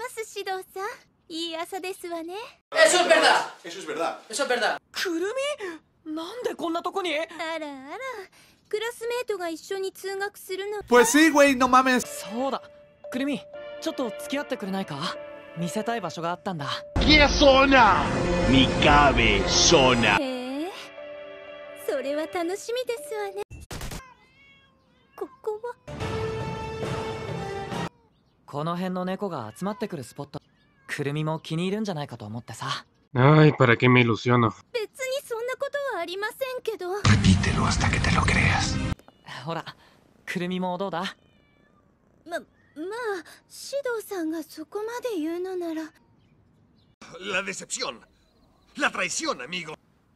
ます指導さん。いい朝ですわね。 Eso es verdad. Eso es verdad. Eso es verdad. くるみ、なんでこんなとこに？ あらあら、クラスメートが一緒に通学するの。 Pues sí, güey, no mames. そうだ、くるみ、ちょっと付き合ってくれないか？見せたい場所があったんだ。 ¿Qué zona? Mi cabezona. へえ、それは楽しみですわね。ここはこの辺の猫が集まってくるスポット。くるみも気に入るんじゃないかと思ってさ。 Ay, ¿para qué me ilusiono? 別にそんなことはありませんけど。 Repítelo hasta que te lo creas. ほら、くるみもどうだ？ まあ、指導さんがそこまで言うのなら。 La decepción. La traición, amigo.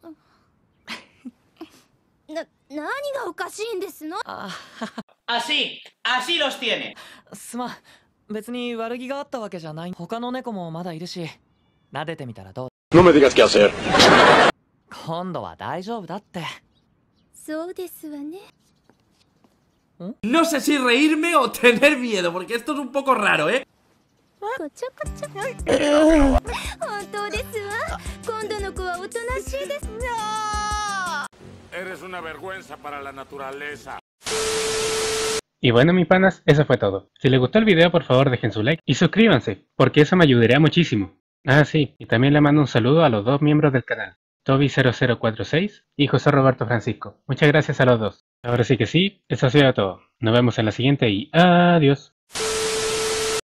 何がおかしいんですの？ Así los tiene. すまん、別に悪気があったわけじゃない。他の猫もまだいるし、撫でてみたらどう？ No me digas qué hacer. 今度は大丈夫だって。 そうですわね。 No sé si reírme o tener miedo, porque esto es un poco raro, ¿eh? こちょこちょ。本当ですわ。今度の子はおとなしいです。 Eres una vergüenza para la naturaleza. Y bueno, mis panas, eso fue todo. Si les gustó el video, por favor dejen su like y suscríbanse, porque eso me ayudaría muchísimo. Ah, sí, y también le mando un saludo a los dos miembros del canal, Toby0046 y José Roberto Francisco. Muchas gracias a los dos. Ahora sí que sí, eso ha sido todo. Nos vemos en la siguiente y adiós.